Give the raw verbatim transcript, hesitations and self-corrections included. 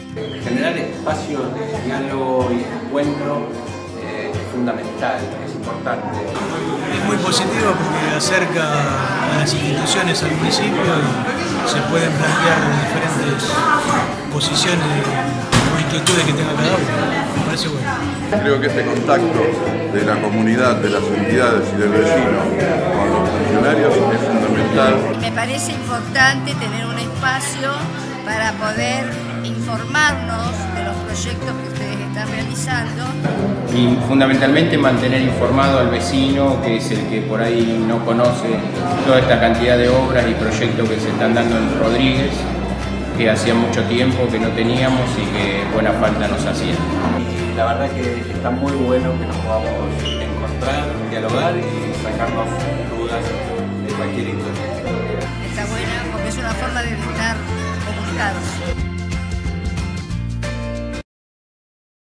Generar espacios de diálogo y de encuentro eh, es fundamental, es importante. Es muy positivo porque acerca a las instituciones al municipio y se pueden plantear diferentes posiciones o inquietudes que tenga cada uno. Me parece bueno. Creo que este contacto de la comunidad, de las entidades y del vecino con los funcionarios es fundamental. Me parece importante tener un espacio para poder informarnos de los proyectos que ustedes están realizando. Y fundamentalmente mantener informado al vecino, que es el que por ahí no conoce toda esta cantidad de obras y proyectos que se están dando en Rodríguez, que hacía mucho tiempo que no teníamos y que buena falta nos hacía. Y la verdad que está muy bueno que nos podamos encontrar, dialogar y sacarnos dudas de cualquier índole. Está buena porque es una forma de estar comunicados.